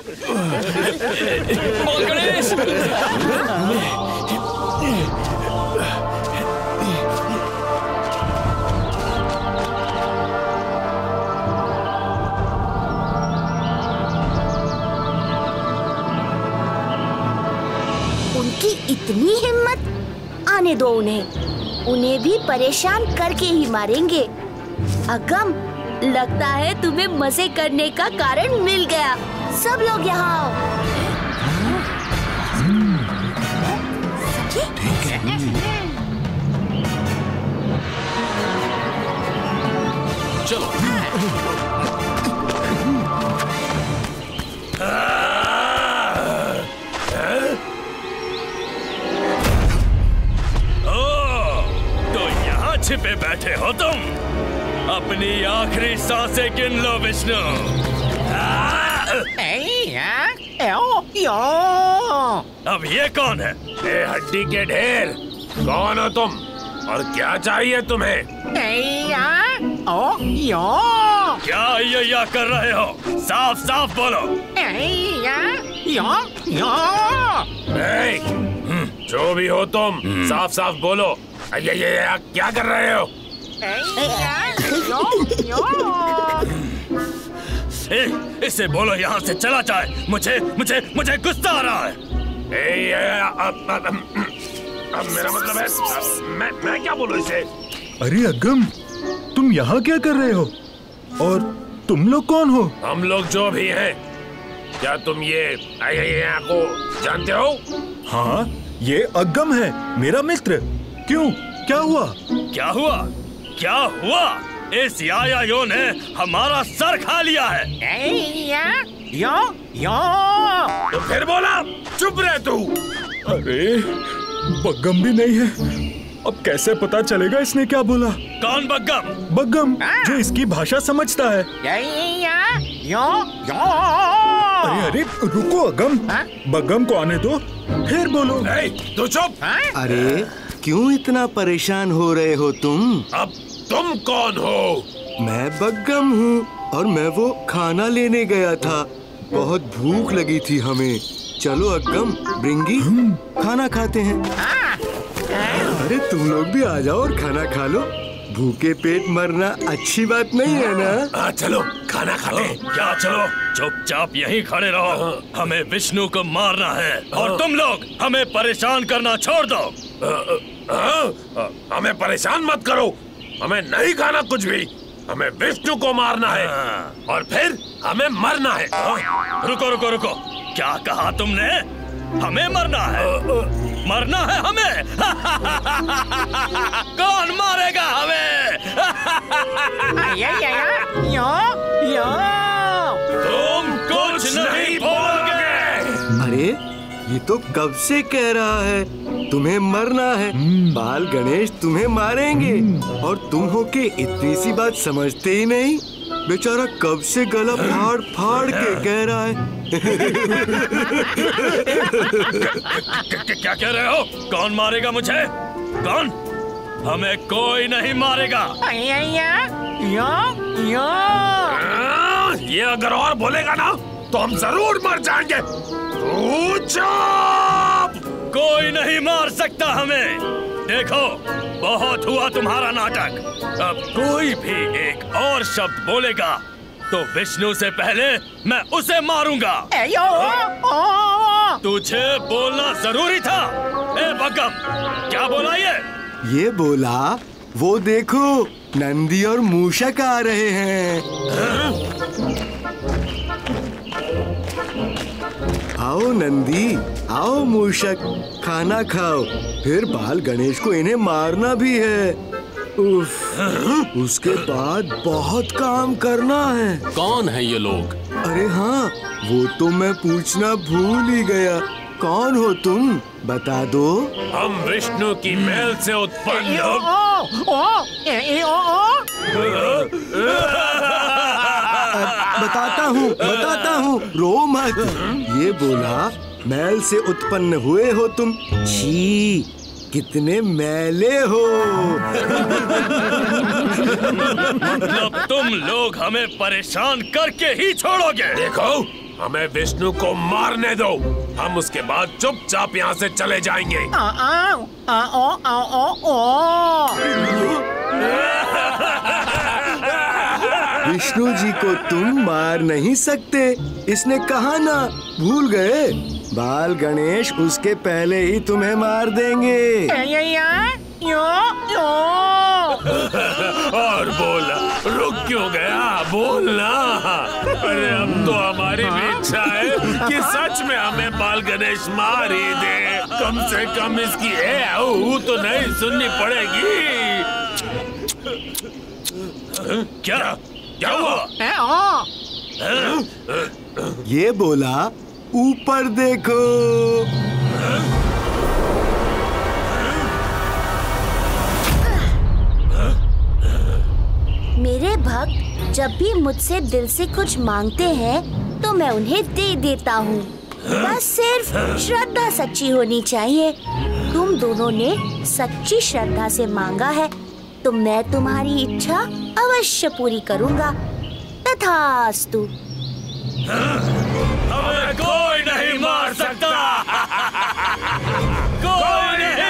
बोल गणेश। उनकी इतनी हिम्मत, आने दो उन्हें भी परेशान करके ही मारेंगे। अगम, लगता है तुम्हें मजे करने का कारण मिल गया। सब लोग यहाँ आओ। ठीक है। चलो। छिपे बैठे हो तुम? अपनी आखिरी सांसें गिन लो विष्णु। अब ये कौन है? ए हड्डी के ढेर, कौन हो तुम और क्या चाहिए तुम्हें? क्या या कर रहे हो? साफ साफ बोलो। जो भी हो तुम, साफ साफ बोलो। ये क्या कर रहे हो? इसे बोलो यहाँ से चला जाए। मुझे गुस्सा आ रहा है। मेरा मतलब है मैं क्या बोलूं इसे? अरे अगम, तुम यहाँ क्या कर रहे हो? और तुम लोग कौन हो? हम लोग जो भी हैं, क्या तुम ये को जानते हो? हाँ, ये अगम है, मेरा मित्र। क्यों, क्या हुआ? क्या हुआ? इस यायायो ने हमारा सर खा लिया है। तो फिर बोला, चुप रह तू। अरे बग्गम भी नहीं है, अब कैसे पता चलेगा इसने क्या बोला? कौन बग्गम? बग्गम, जो इसकी भाषा समझता है। अरे रुको अगम, बग्गम को आने दो, फिर बोलो। तू चुप। अरे क्यों इतना परेशान हो रहे हो तुम? अब तुम कौन हो? मैं बग्गम हूँ और मैं वो खाना लेने गया था। बहुत भूख लगी थी हमें। चलो अगम, ब्रिंगी, खाना खाते हैं। अरे तुम लोग भी आ जाओ और खाना खा लो। भूखे पेट मरना अच्छी बात नहीं है ना? चलो खाना खा ले। क्या चलो, चुपचाप यहीं खड़े रहो। हमें विष्णु को मारना है और तुम लोग हमें परेशान करना छोड़ दो। हमें परेशान मत करो, हमें नहीं खाना कुछ भी। हमें विष्णु को मारना है और फिर हमें मरना है। रुको, क्या कहा तुमने? हमें मरना है? मरना है हमें? कौन मारेगा हमें? तुम कुछ नहीं बोलोगे। अरे ये तो कब से कह रहा है तुम्हें मरना है। बाल गणेश तुम्हें मारेंगे और तुम हो के इतनी सी बात समझते ही नहीं। बेचारा कब से गला फाड़ फाड़ के कह रहा है। क्या कह रहे हो? कौन मारेगा मुझे? कौन? हमें कोई नहीं मारेगा। ये अगर और बोलेगा ना तो हम जरूर मर जाएंगे। तू चुप। कोई नहीं मार सकता हमें। देखो, बहुत हुआ तुम्हारा नाटक। अब कोई भी एक और शब्द बोलेगा तो विष्णु से पहले मैं उसे मारूंगा। तुझे बोलना जरूरी था। ए बग्गम, क्या बोला ये बोला, वो देखो नंदी और मूषक आ रहे हैं। आओ नंदी, आओ मूषक, खाना खाओ। फिर बाल गणेश को इन्हें मारना भी है। उफ, उसके बाद बहुत काम करना है। कौन है ये लोग? अरे हाँ, वो तो मैं पूछना भूल ही गया। कौन हो तुम? बता दो। हम विष्णु की मैल से उत्पन्न बताता हूँ, रो मत। ये बोला, मैल से उत्पन्न हुए हो तुम। छी, कितने मैले हो। मतलब तुम लोग हमें परेशान करके ही छोड़ोगे? देखो, हमें विष्णु को मारने दो। हम उसके बाद चुपचाप यहाँ से चले जाएंगे। विष्णु जी को तुम मार नहीं सकते, इसने कहा ना, भूल गए? बाल गणेश उसके पहले ही तुम्हें मार देंगे। और बोला, रुक क्यों गया? बोलना। अरे अब तो हमारी भी इच्छा है कि सच में हमें बाल गणेश मार ही दे। कम से कम इसकी तो नहीं सुननी पड़ेगी। क्या हुआ? ये बोला, ऊपर देखो। मेरे भक्त जब भी मुझसे दिल से कुछ मांगते हैं तो मैं उन्हें दे देता हूँ। बस सिर्फ श्रद्धा सच्ची होनी चाहिए। तुम दोनों ने सच्ची श्रद्धा से मांगा है तो मैं तुम्हारी इच्छा अवश्य पूरी करूँगा। तथास्तु। हमें कोई नहीं मार सकता। कोई नहीं।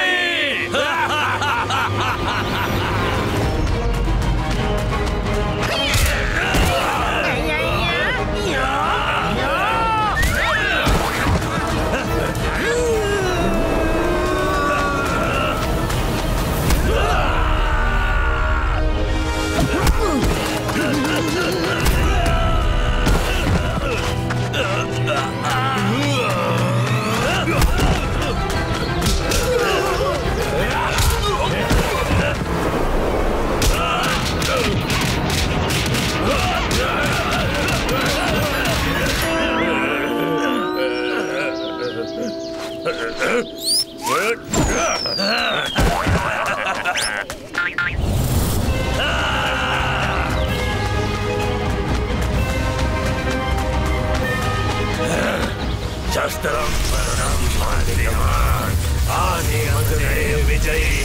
शस्त्रं वरुणं मान्यमान् आने अग्रे विजयी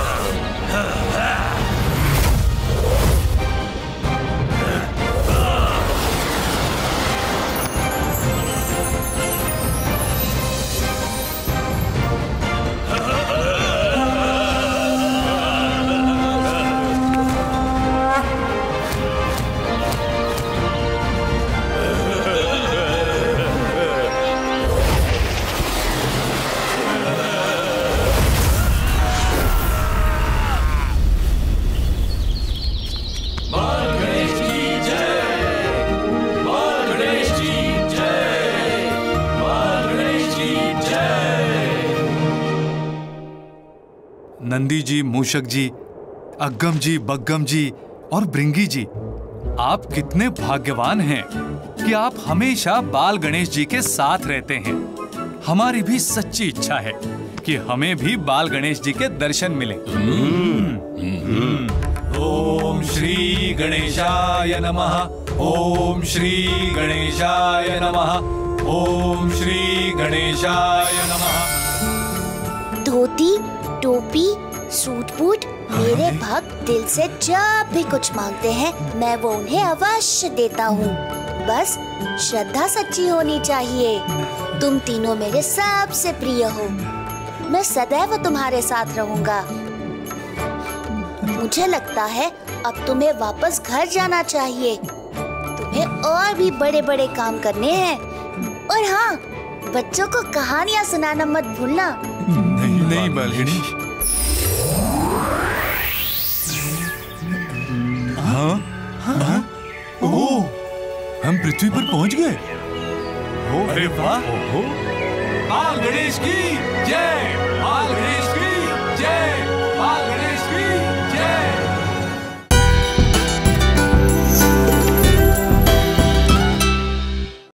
नंदी जी, मूषक जी, अग्गम जी, बग्गम जी और भृंगी जी, आप कितने भाग्यवान हैं कि आप हमेशा बाल गणेश जी के साथ रहते हैं। हमारी भी सच्ची इच्छा है कि हमें भी बाल गणेश जी के दर्शन मिले। ओम श्री गणेशाय नमः। ओम श्री गणेशाय नमः। ओम श्री गणेशाय नमः। धोती, टोपी, सूट बूट, मेरे भक्त दिल से जब भी कुछ मांगते हैं मैं वो उन्हें अवश्य देता हूँ। बस श्रद्धा सच्ची होनी चाहिए। तुम तीनों मेरे सबसे प्रिय हो। मैं सदैव तुम्हारे साथ रहूंगा। मुझे लगता है अब तुम्हें वापस घर जाना चाहिए। तुम्हें और भी बड़े बड़े काम करने हैं। और हाँ, बच्चों को कहानियाँ सुनाना मत भूलना। नहीं बालगणी। हाँ? हाँ? ओह, हम पृथ्वी पर पहुंच गए। अरे वाह! बाल गणेश की जय! बाल गणेश